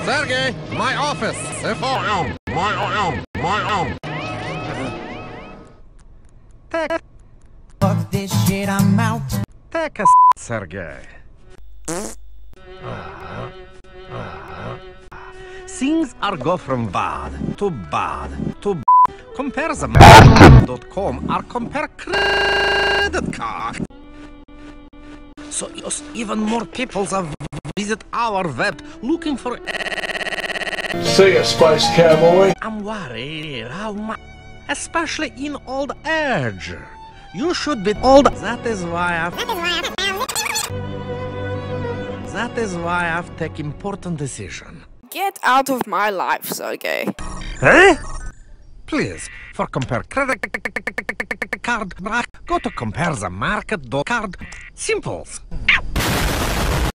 Sergey, my office. F-O-M, my own. Fuck this shit, I'm out. Take a Sergey. Things are go from bad to bad to compare the or compare credit card. So yes, even more people have visit our web looking for. See ya, Space Cowboy. I'm worried how much, especially in old age. You should be old. That is why I've taken important decision. Get out of my life, Sergey. Huh? Please, for compare credit card, go to compare the market card. Simple.